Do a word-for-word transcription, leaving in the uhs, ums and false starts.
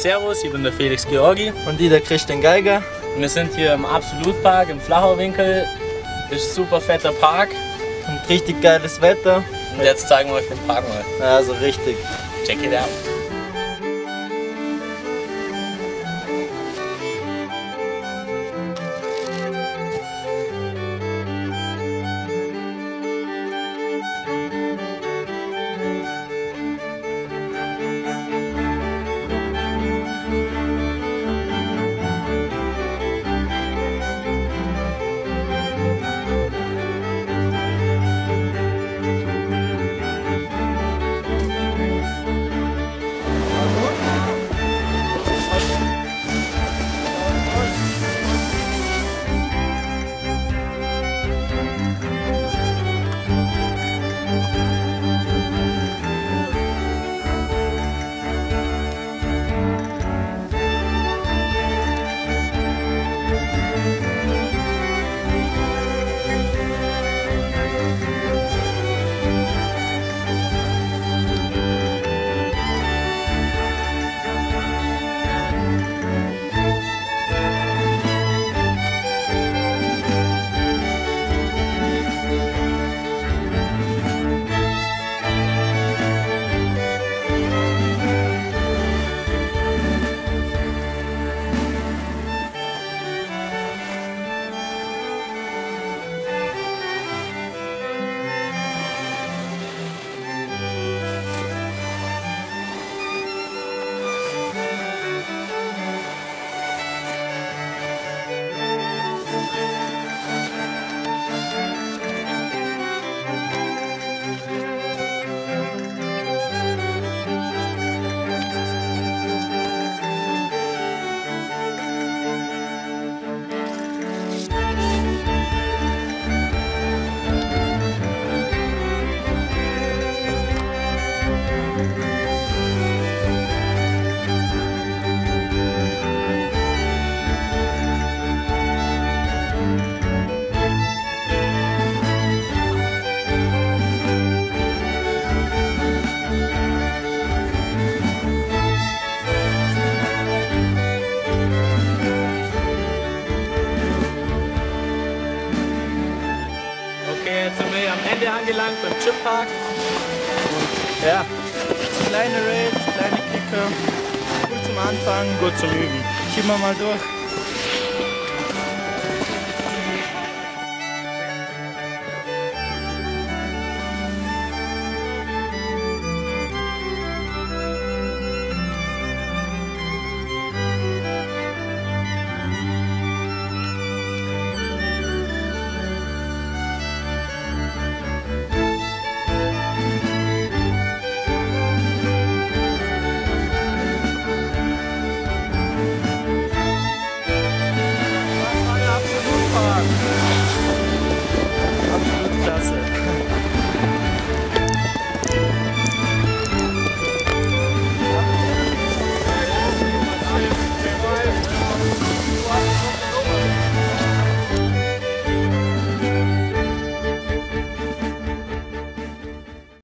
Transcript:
Servus, ich bin der Felix Georgi. Und ich der Christian Geiger. Wir sind hier im Absolutpark im Flachauwinkel. Ist ein super fetter Park. Und richtig geiles Wetter. Und jetzt zeigen wir euch den Park mal. Also richtig. Check it out. Jetzt sind wir hier am Ende angelangt beim Chippark. Und ja, Kleine Raids, kleine Kicker. Gut zum Anfangen. gut zum Üben. Ziehen wir mal durch.